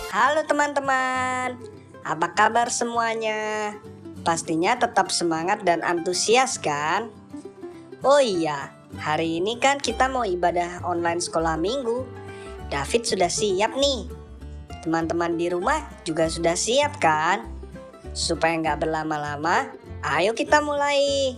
Halo teman-teman, apa kabar semuanya? Pastinya tetap semangat dan antusias kan? Oh iya, hari ini kan kita mau ibadah online sekolah minggu. David sudah siap nih. Teman-teman di rumah juga sudah siap kan? Supaya nggak berlama-lama, ayo kita mulai.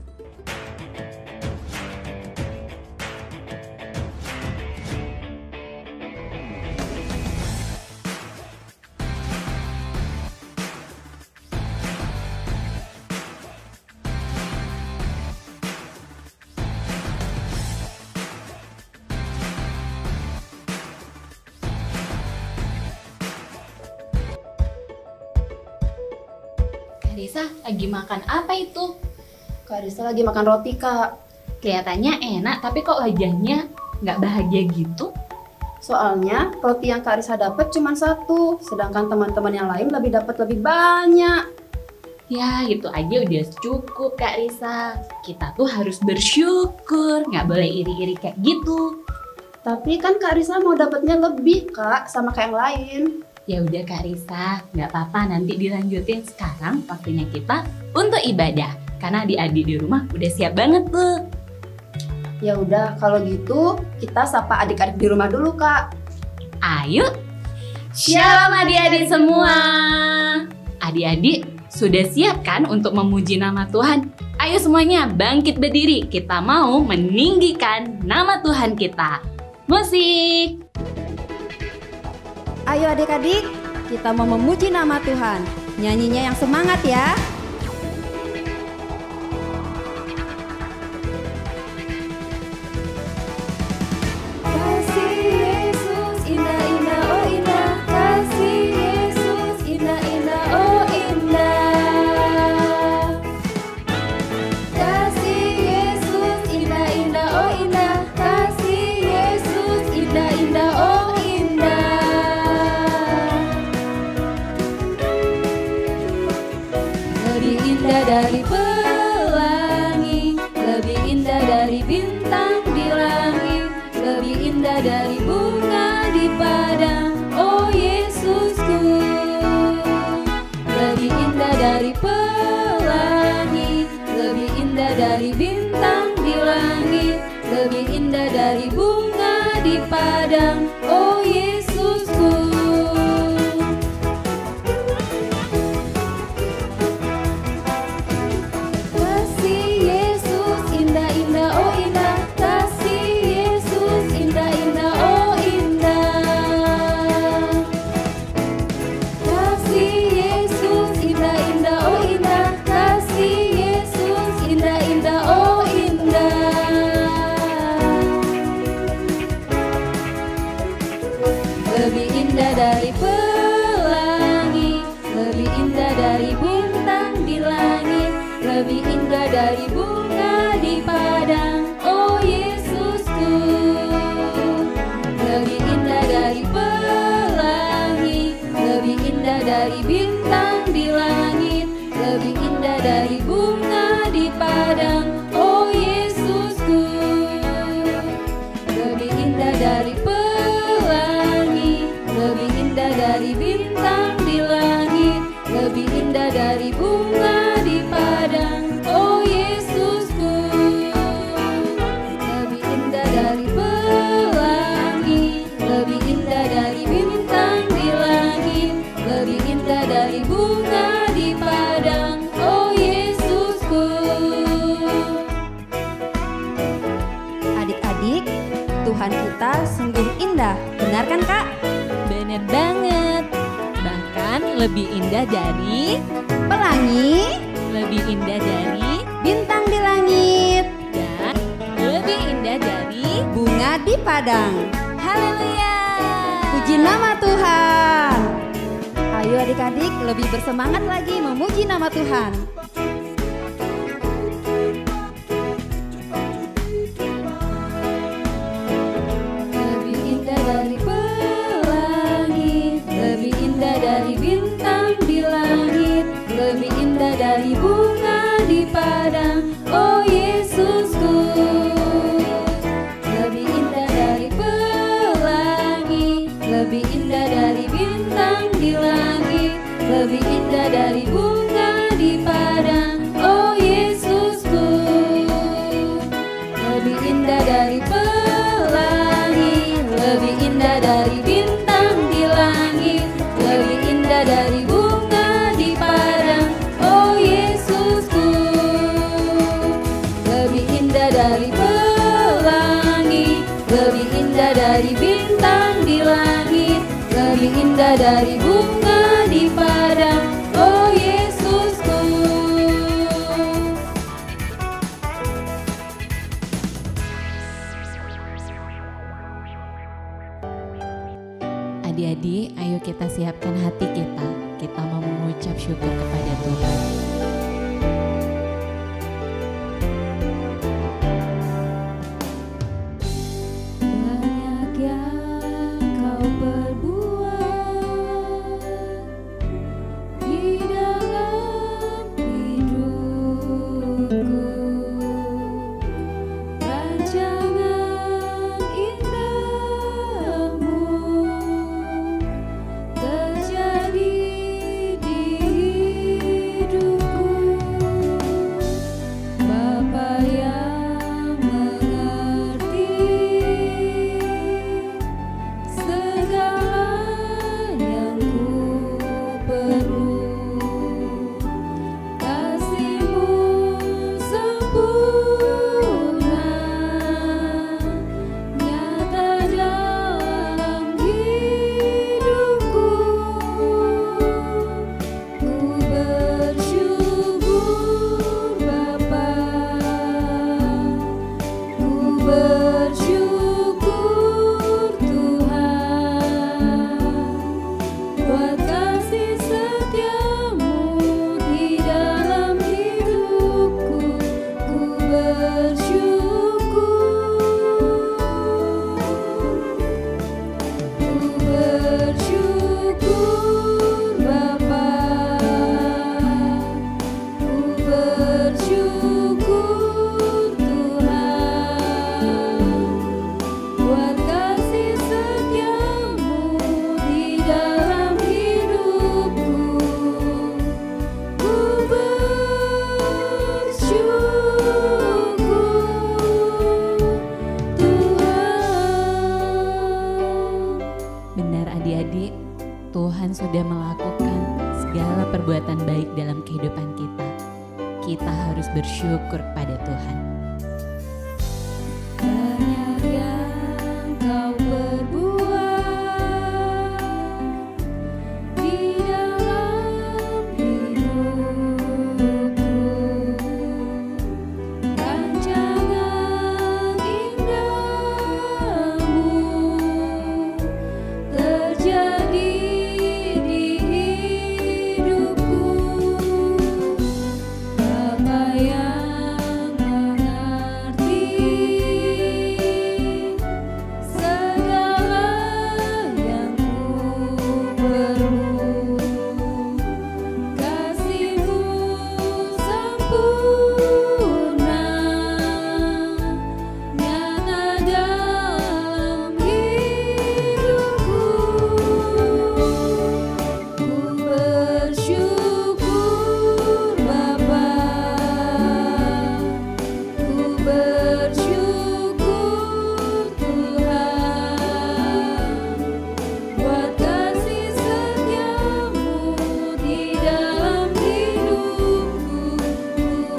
Risa lagi makan apa itu? Kak Risa lagi makan roti, Kak. Kelihatannya enak, tapi kok wajahnya nggak bahagia gitu? Soalnya roti yang Kak Risa dapat cuma satu, sedangkan teman-teman yang lain dapat lebih banyak. Ya, gitu aja udah cukup, Kak Risa. Kita tuh harus bersyukur, nggak boleh iri-iri kayak gitu. Tapi kan Kak Risa mau dapatnya lebih, Kak, sama kayak yang lain. Ya udah Kak Risa, nggak apa-apa, nanti dilanjutin. Sekarang waktunya kita untuk ibadah, karena adik-adik di rumah udah siap banget tuh. Ya udah, kalau gitu kita sapa adik-adik di rumah dulu, Kak. Ayo, shalom adik-adik semua. Adik-adik sudah siap kan untuk memuji nama Tuhan? Ayo semuanya bangkit berdiri, kita mau meninggikan nama Tuhan kita. Musik. Ayo adik-adik, kita mau memuji nama Tuhan. Nyanyinya yang semangat ya. Kasih Yesus indah-indah, oh indah. Kasih Yesus indah-indah, oh indah. Kasih Yesus indah-indah, oh indah. Kasih Yesus indah-indah, oh indah. Lebih indah dari pelangi, lebih indah dari bintang di langit, lebih indah dari bunga di padang, oh Yesusku. Lebih indah dari pelangi, lebih indah dari bintang di langit, lebih indah dari bunga di padang, oh Yesusku. Kasih Yesus indah-indah, oh indah. Kasih Yesus indah-indah, oh indah. Kasih Yesus indah-indah, oh indah. Kasih Yesus indah-indah, oh indah. Lebih indah dari pelangi, lebih indah dari bintang di langit, lebih indah dari bunga di padang, oh Yesusku. Lebih indah dari pelangi, lebih indah dari bintang di langit, lebih indah dari bunga di padang, oh Yesusku. Lebih indah dari pelangi, lebih indah dari bintang di langit, lebih indah dari bunga di padang, oh Yesusku. Lebih indah dari pelangi, lebih indah dari bintang di langit, lebih indah dari bunga di padang, oh Yesusku. Adik-adik, Tuhan kita sungguh indah, benar kan Kak? Bener banget. Bahkan lebih indah dari Pelangi, lebih indah dari bintang di langit, dan lebih indah dari bunga di padang. haleluya. Puji nama Tuhan. Ayo adik-adik lebih bersemangat lagi memuji nama Tuhan. Lebih indah dari pelangi, lebih indah dari bintang di langit, lebih indah dari bunga di padang, oh Yesusku. Lebih indah dari pelangi, lebih indah dari bintang bintang di langit, lebih indah dari bunga di padang. Oh Yesusku, lebih indah dari pelangi, lebih indah dari bintang di langit, lebih indah dari bunga di padang. Oh Yesusku, lebih indah dari pelangi, lebih indah dari bintang di langit, lebih indah dari bunga di padang. Oh Yesusku. Adik-adik, ayo kita siapkan hati kita. Kita mau mengucap syukur kepada Tuhan. Banyak yang kau perbuat di dalam hidupku, rancangan indahmu terjadi di hidupku. Bapa yang mengerti segala yang ku perlu, kasih-Mu sempurna nyata dalam hidupku. Ku bersyukur Bapa, ku bersyukur Tuhan, buat kasih setia-Mu di dalam hidupku. Ku bersyukur, ku bersyukur Bapa, ku bersyukur Tuhan, buat kasih setia-Mu di dalam hidupku. Ku bersyukur Tuhan. Benar adik-adik, Tuhan sudah melakukan segala perbuatan baik dalam kehidupan kita. Kita harus bersyukur pada Tuhan. Banyak yang kau perbuat di dalam hidupku, rancangan indahmu terjadi di hidupku. Bapa yang mengerti segala yang ku perlu, kasih-Mu sempurna nyata dalam hidupku. Ku bersyukur Bapa, ku bersyukur Tuhan, buat kasih setia-Mu di dalam hidupku. Ku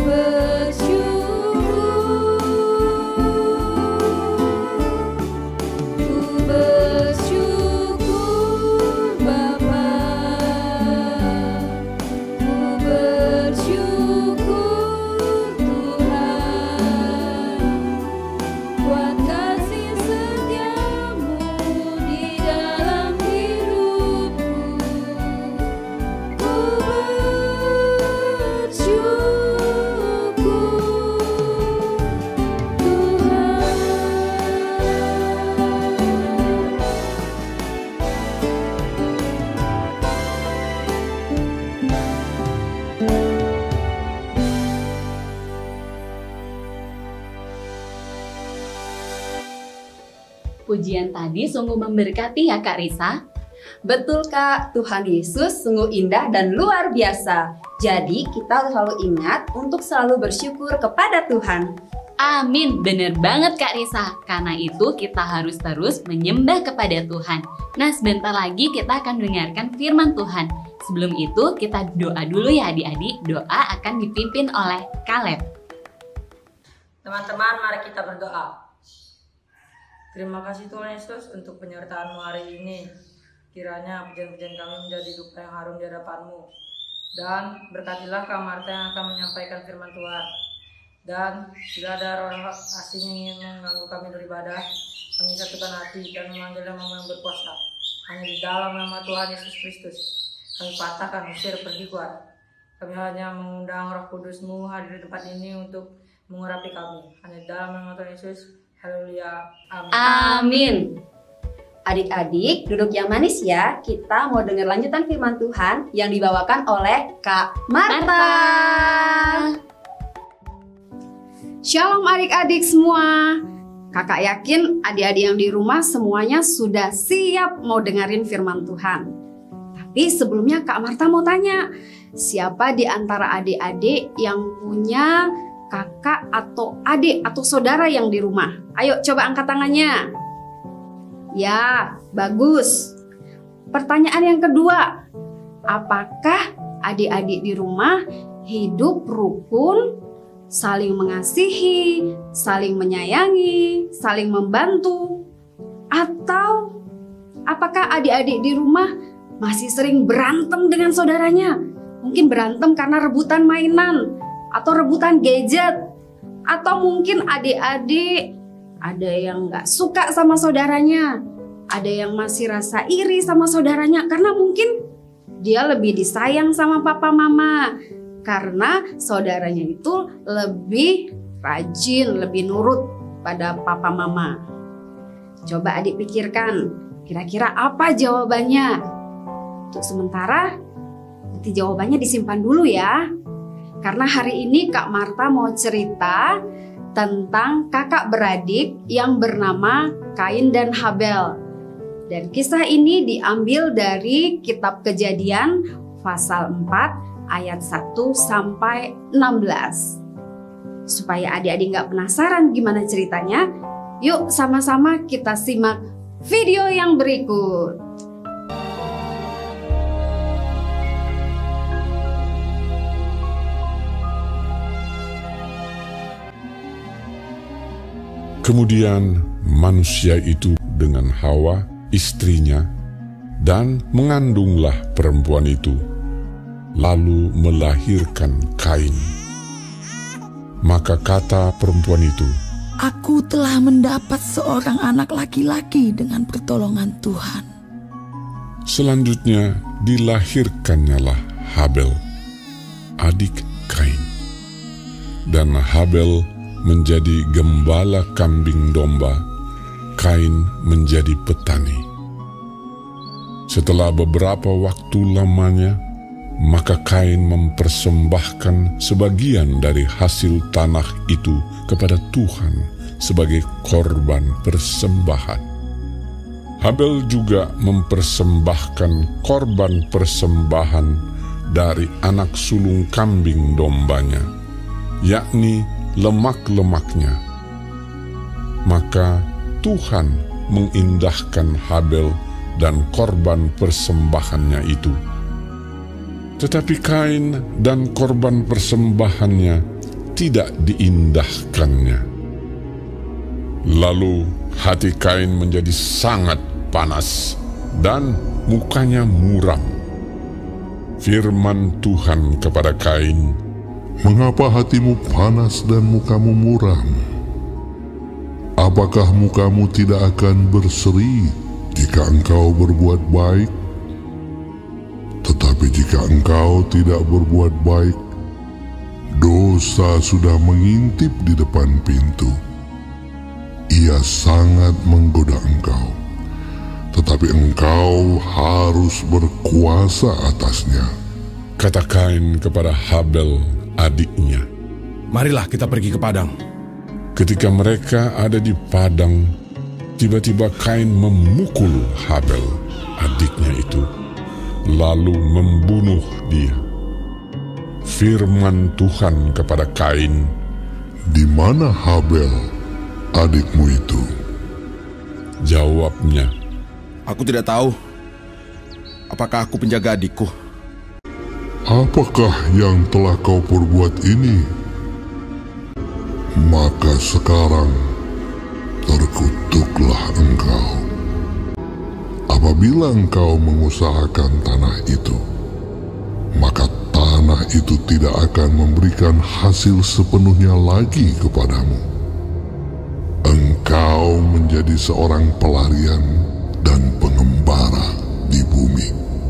bersyukur Bapa, ku bersyukur Tuhan, buat kasih setia-Mu di dalam hidupku. Ku Pujian tadi sungguh memberkati ya Kak Risa. Betul Kak, Tuhan Yesus sungguh indah dan luar biasa. Jadi kita selalu ingat untuk selalu bersyukur kepada Tuhan. Amin, bener banget Kak Risa. Karena itu kita harus terus menyembah kepada Tuhan. Nah, sebentar lagi kita akan mendengarkan firman Tuhan. Sebelum itu kita doa dulu ya adik-adik. Doa akan dipimpin oleh Caleb. Teman-teman, mari kita berdoa. Terima kasih Tuhan Yesus untuk penyertaan-Mu hari ini. Kiranya pujian-pujian kami menjadi duka yang harum di hadapan-Mu. Dan berkatilah Kak Marta yang akan menyampaikan firman Tuhan. Dan jika ada orang asing yang ingin mengganggu kami beribadah, kami satukan hati dan memanggil nama yang berkuasa. Hanya di dalam nama Tuhan Yesus Kristus, kami patahkan, usir, pergi keluar. Kami hanya mengundang Roh Kudus-Mu hadir di tempat ini untuk mengurapi kami. Hanya di dalam nama Tuhan Yesus. Haleluya. Amin. Amin. Adik-adik, duduk yang manis ya. Kita mau dengar lanjutan firman Tuhan yang dibawakan oleh Kak Marta. Shalom adik-adik semua. Kakak yakin adik-adik yang di rumah semuanya sudah siap mau dengerin firman Tuhan. Tapi sebelumnya Kak Marta mau tanya, siapa di antara adik-adik yang punya kakak atau adik atau saudara yang di rumah? Ayo coba angkat tangannya. Ya, bagus. Pertanyaan yang kedua, apakah adik-adik di rumah hidup rukun, saling mengasihi, saling menyayangi, saling membantu? Atau apakah adik-adik di rumah masih sering berantem dengan saudaranya? Mungkin berantem karena rebutan mainan atau rebutan gadget. Atau mungkin adik-adik ada yang gak suka sama saudaranya, ada yang masih rasa iri sama saudaranya karena mungkin dia lebih disayang sama papa mama, karena saudaranya itu lebih rajin, lebih nurut pada papa mama. Coba adik pikirkan, kira-kira apa jawabannya? Untuk sementara, nanti jawabannya disimpan dulu ya. Karena hari ini Kak Marta mau cerita tentang kakak beradik yang bernama Kain dan Habel. Dan kisah ini diambil dari kitab Kejadian pasal 4 ayat 1 sampai 16. Supaya adik-adik gak penasaran gimana ceritanya, yuk sama-sama kita simak video yang berikut. Kemudian manusia itu dengan Hawa, istrinya, dan mengandunglah perempuan itu, lalu melahirkan Kain. Maka kata perempuan itu, "Aku telah mendapat seorang anak laki-laki dengan pertolongan Tuhan." Selanjutnya dilahirkannyalah Habel, adik Kain. Dan Habel menjadi gembala kambing domba, Kain menjadi petani. Setelah beberapa waktu lamanya, maka Kain mempersembahkan sebagian dari hasil tanah itu kepada Tuhan sebagai korban persembahan. Habel juga mempersembahkan korban persembahan dari anak sulung kambing dombanya, yakni lemak-lemaknya. Maka Tuhan mengindahkan Habel dan korban persembahannya itu. Tetapi Kain dan korban persembahannya tidak diindahkannya. Lalu hati Kain menjadi sangat panas dan mukanya muram. Firman Tuhan kepada Kain, "Mengapa hatimu panas dan mukamu muram? Apakah mukamu tidak akan berseri jika engkau berbuat baik? Tetapi jika engkau tidak berbuat baik, dosa sudah mengintip di depan pintu. Ia sangat menggoda engkau, tetapi engkau harus berkuasa atasnya." Kata Kain kepada Habel, adiknya, "Marilah kita pergi ke padang." Ketika mereka ada di padang, tiba-tiba Kain memukul Habel. adiknya itu, lalu membunuh dia. Firman Tuhan kepada Kain, "Di mana Habel, adikmu itu?" Jawabnya, Aku tidak tahu. Apakah aku penjaga adikku? "Apakah yang telah kau perbuat ini? Maka sekarang terkutuklah engkau. Apabila engkau mengusahakan tanah itu, maka tanah itu tidak akan memberikan hasil sepenuhnya lagi kepadamu. Engkau menjadi seorang pelarian dan pengembara di bumi."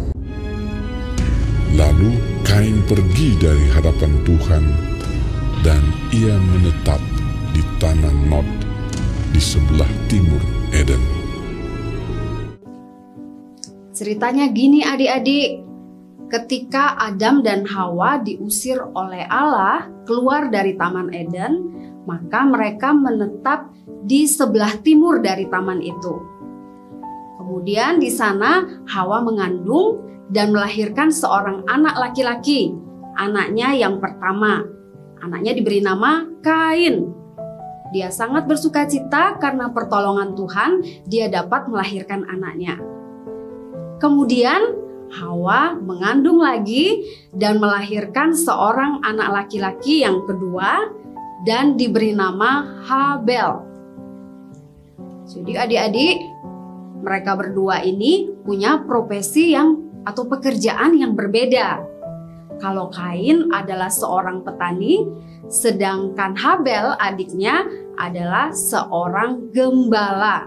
Lalu Kain pergi dari hadapan Tuhan, dan ia menetap di tanah Nod di sebelah timur Eden. Ceritanya gini adik-adik, ketika Adam dan Hawa diusir oleh Allah keluar dari Taman Eden, maka mereka menetap di sebelah timur dari taman itu. Kemudian di sana Hawa mengandung dan melahirkan seorang anak laki-laki, anaknya yang pertama. Anaknya diberi nama Kain. Dia sangat bersukacita karena pertolongan Tuhan, dia dapat melahirkan anaknya. Kemudian Hawa mengandung lagi dan melahirkan seorang anak laki-laki yang kedua dan diberi nama Habel. Jadi adik-adik, mereka berdua ini punya profesi atau pekerjaan yang berbeda. Kalau Kain adalah seorang petani, sedangkan Habel adiknya adalah seorang gembala.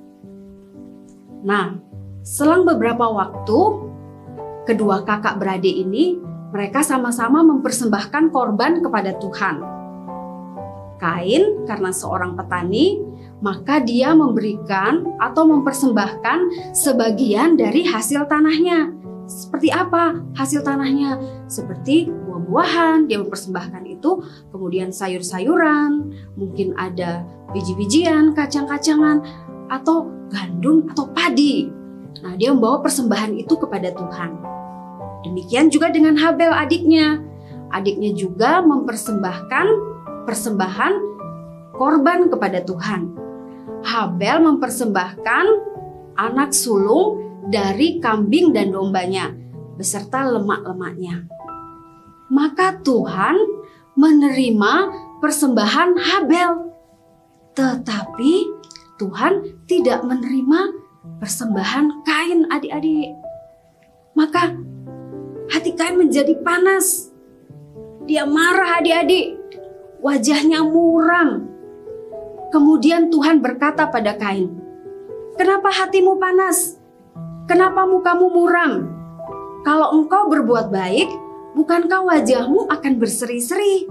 Nah, selang beberapa waktu, kedua kakak beradik ini mereka sama-sama mempersembahkan korban kepada Tuhan. Kain karena seorang petani, maka dia memberikan atau mempersembahkan sebagian dari hasil tanahnya. Seperti apa hasil tanahnya? Seperti buah-buahan, dia mempersembahkan itu, kemudian sayur-sayuran, mungkin ada biji-bijian, kacang-kacangan, atau gandum atau padi. Nah, dia membawa persembahan itu kepada Tuhan. Demikian juga dengan Habel adiknya. Adiknya juga mempersembahkan persembahan korban kepada Tuhan. Habel mempersembahkan anak sulung dari kambing dan dombanya beserta lemak-lemaknya. Maka Tuhan menerima persembahan Habel. Tetapi Tuhan tidak menerima persembahan Kain adik-adik. Maka hati Kain menjadi panas. Dia marah adik-adik. Wajahnya muram. Kemudian Tuhan berkata pada Kain, "Kenapa hatimu panas? Kenapa mukamu muram? Kalau engkau berbuat baik, bukankah wajahmu akan berseri-seri?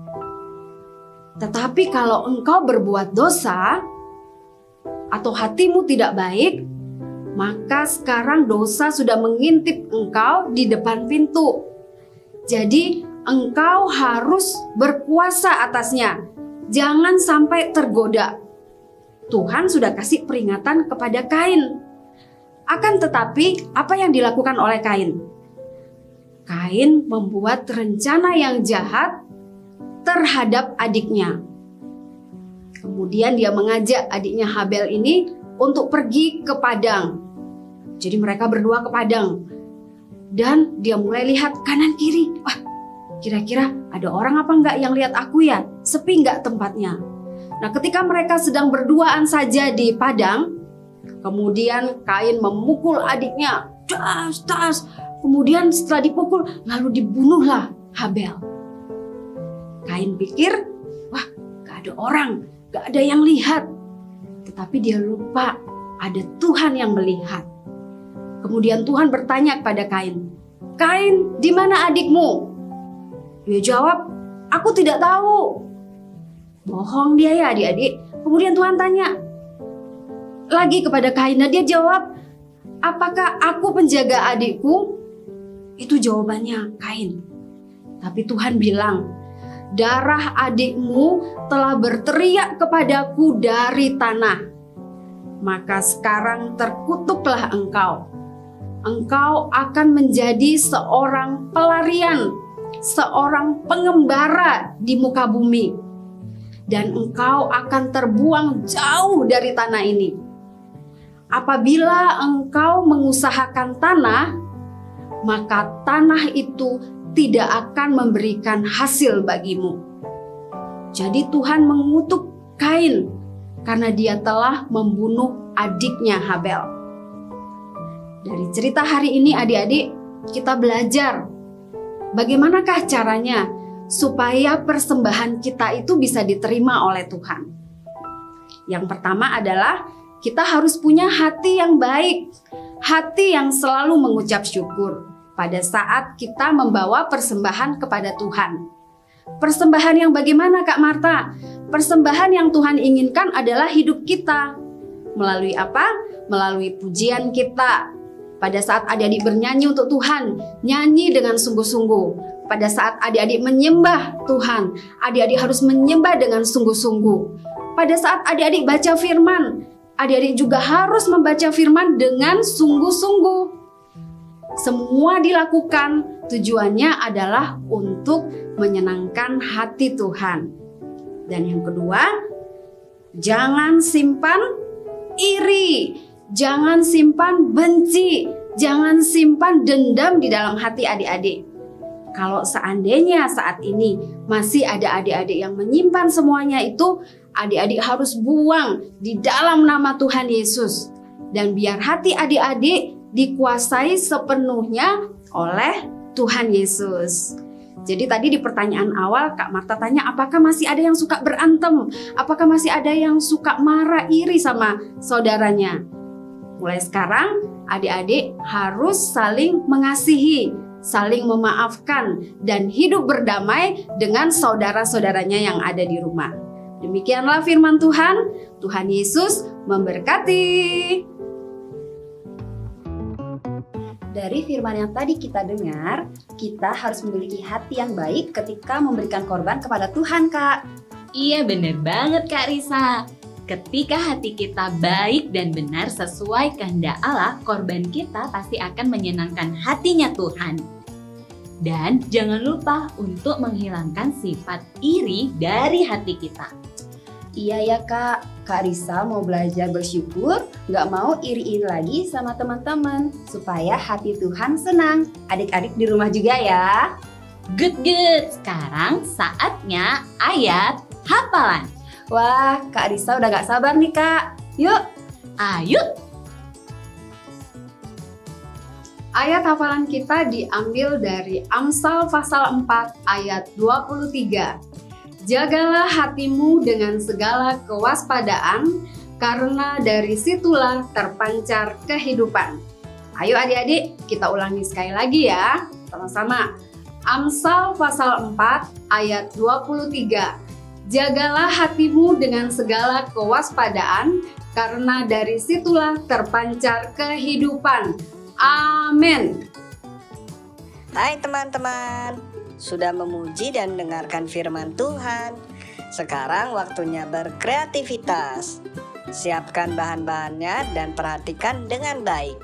Tetapi kalau engkau berbuat dosa, atau hatimu tidak baik, maka sekarang dosa sudah mengintip engkau di depan pintu. Jadi engkau harus berpuasa atasnya. Jangan sampai tergoda." Tuhan sudah kasih peringatan kepada Kain. Akan tetapi, apa yang dilakukan oleh Kain? Kain membuat rencana yang jahat terhadap adiknya. Kemudian dia mengajak adiknya Habel ini untuk pergi ke padang. Jadi mereka berdua ke padang. Dan dia mulai lihat kanan kiri. Wah, kira-kira ada orang apa enggak yang lihat aku ya? Sepi enggak tempatnya? Nah, ketika mereka sedang berduaan saja di padang, kemudian Kain memukul adiknya. Tas. Kemudian setelah dipukul, lalu dibunuhlah Habel. Kain pikir, wah, gak ada orang, gak ada yang lihat. Tetapi dia lupa ada Tuhan yang melihat. Kemudian Tuhan bertanya kepada Kain, "Kain, di mana adikmu?" Dia jawab, "Aku tidak tahu." Bohong dia ya adik-adik. Kemudian Tuhan tanya lagi kepada Kain, dan dia jawab, "Apakah aku penjaga adikku?" Itu jawabannya Kain. Tapi Tuhan bilang, "Darah adikmu telah berteriak kepadaku dari tanah. Maka sekarang terkutuklah engkau. engkau akan menjadi seorang pelarian, seorang pengembara di muka bumi. Dan engkau akan terbuang jauh dari tanah ini. Apabila engkau mengusahakan tanah, maka tanah itu tidak akan memberikan hasil bagimu. Jadi Tuhan mengutuk Kain karena dia telah membunuh adiknya Habel. Dari cerita hari ini adik-adik, kita belajar bagaimanakah caranya supaya persembahan kita itu bisa diterima oleh Tuhan. Yang pertama adalah kita harus punya hati yang baik, hati yang selalu mengucap syukur pada saat kita membawa persembahan kepada Tuhan. Persembahan yang bagaimana Kak Marta? Persembahan yang Tuhan inginkan adalah hidup kita. Melalui apa? Melalui pujian kita. Pada saat adik-adik bernyanyi untuk Tuhan, nyanyi dengan sungguh-sungguh. Pada saat adik-adik menyembah Tuhan, adik-adik harus menyembah dengan sungguh-sungguh. Pada saat adik-adik baca firman, adik-adik juga harus membaca firman dengan sungguh-sungguh. Semua dilakukan tujuannya adalah untuk menyenangkan hati Tuhan. Dan yang kedua, jangan simpan iri, jangan simpan benci, jangan simpan dendam di dalam hati adik-adik. Kalau seandainya saat ini masih ada adik-adik yang menyimpan semuanya itu, adik-adik harus buang di dalam nama Tuhan Yesus. Dan biar hati adik-adik dikuasai sepenuhnya oleh Tuhan Yesus. Jadi tadi di pertanyaan awal Kak Marta tanya, apakah masih ada yang suka berantem? Apakah masih ada yang suka marah iri sama saudaranya? Mulai sekarang adik-adik harus saling mengasihi, saling memaafkan, dan hidup berdamai dengan saudara-saudaranya yang ada di rumah. Demikianlah firman Tuhan. Tuhan Yesus memberkati. Dari firman yang tadi kita dengar, kita harus memiliki hati yang baik ketika memberikan korban kepada Tuhan, Kak. Iya bener banget Kak Risa. Ketika hati kita baik dan benar sesuai kehendak Allah, korban kita pasti akan menyenangkan hatinya Tuhan. Dan jangan lupa untuk menghilangkan sifat iri dari hati kita. Iya ya Kak, Kak Risa mau belajar bersyukur, gak mau iri-iri lagi sama teman-teman, supaya hati Tuhan senang. Adik-adik di rumah juga ya. Good. Sekarang saatnya ayat hafalan. Wah, Kak Risa udah gak sabar nih Kak. Yuk. Ayo. Ayat hafalan kita diambil dari Amsal pasal 4 ayat 23. Jagalah hatimu dengan segala kewaspadaan, karena dari situlah terpancar kehidupan. Ayo adik-adik, kita ulangi sekali lagi ya, sama-sama. Amsal pasal 4 ayat 23. Jagalah hatimu dengan segala kewaspadaan, karena dari situlah terpancar kehidupan. Amin. Hai teman-teman, sudah memuji dan mendengarkan firman Tuhan. Sekarang waktunya berkreativitas. Siapkan bahan-bahannya dan perhatikan dengan baik.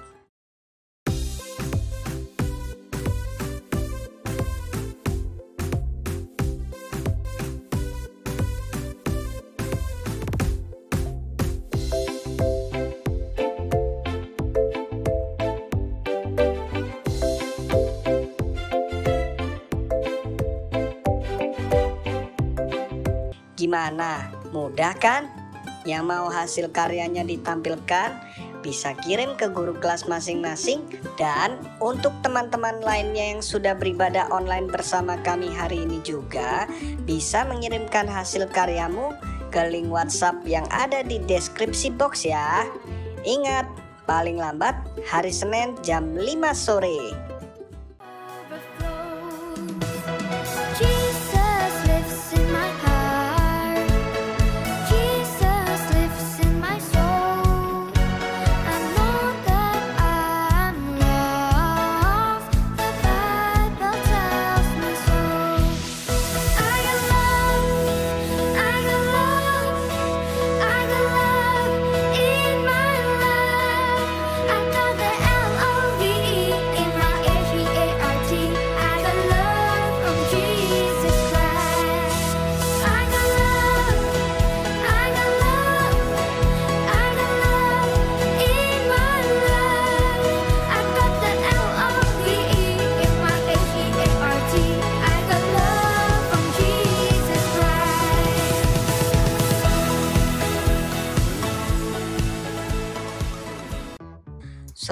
Gimana? Mudah kan? Yang mau hasil karyanya ditampilkan bisa kirim ke guru kelas masing-masing. Dan untuk teman-teman lainnya yang sudah beribadah online bersama kami hari ini juga bisa mengirimkan hasil karyamu ke link WhatsApp yang ada di deskripsi box ya. Ingat, paling lambat hari Senin jam 5 sore.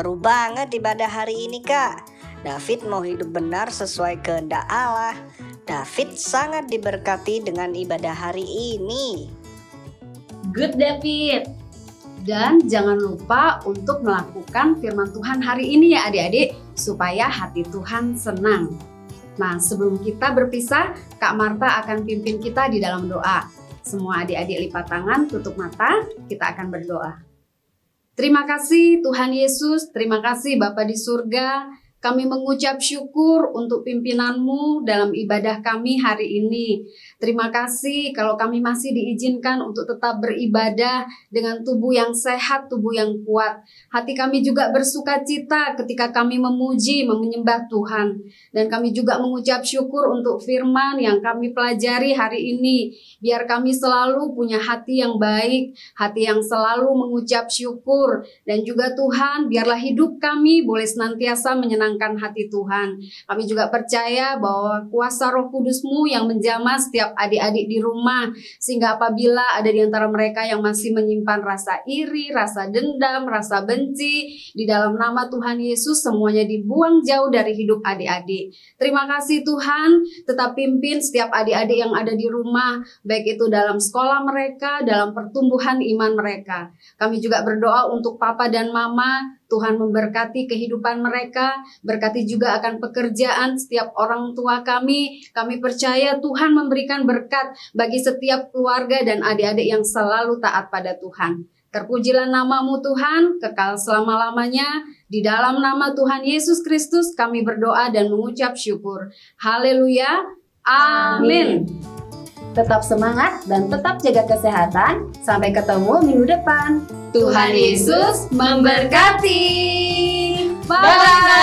Seru banget ibadah hari ini, Kak. David mau hidup benar sesuai kehendak Allah. David sangat diberkati dengan ibadah hari ini. Good, David. Dan jangan lupa untuk melakukan firman Tuhan hari ini ya adik-adik, supaya hati Tuhan senang. Nah, sebelum kita berpisah, Kak Marta akan pimpin kita di dalam doa. Semua adik-adik lipat tangan, tutup mata, kita akan berdoa. Terima kasih Tuhan Yesus, terima kasih Bapa di surga. Kami mengucap syukur untuk pimpinan-Mu dalam ibadah kami hari ini. Terima kasih kalau kami masih diizinkan untuk tetap beribadah dengan tubuh yang sehat, tubuh yang kuat. Hati kami juga bersuka cita ketika kami memuji, menyembah Tuhan. Dan kami juga mengucap syukur untuk firman yang kami pelajari hari ini. Biar kami selalu punya hati yang baik, hati yang selalu mengucap syukur. Dan juga Tuhan, biarlah hidup kami boleh senantiasa menyenangkan hati Tuhan. Kami juga percaya bahwa kuasa Roh Kudus-Mu yang menjamah setiap adik-adik di rumah, sehingga apabila ada di antara mereka yang masih menyimpan rasa iri, rasa dendam, rasa benci, di dalam nama Tuhan Yesus semuanya dibuang jauh dari hidup adik-adik. Terima kasih Tuhan, tetap pimpin setiap adik-adik yang ada di rumah, baik itu dalam sekolah mereka, dalam pertumbuhan iman mereka. Kami juga berdoa untuk Papa dan Mama, Tuhan memberkati kehidupan mereka, berkati juga akan pekerjaan setiap orang tua kami. Kami percaya Tuhan memberikan berkat bagi setiap keluarga dan adik-adik yang selalu taat pada Tuhan. Terpujilah nama-Mu Tuhan, kekal selama-lamanya. Di dalam nama Tuhan Yesus Kristus kami berdoa dan mengucap syukur. Haleluya. Amin. Tetap semangat dan tetap jaga kesehatan. Sampai ketemu minggu depan. Tuhan Yesus memberkati. Bye.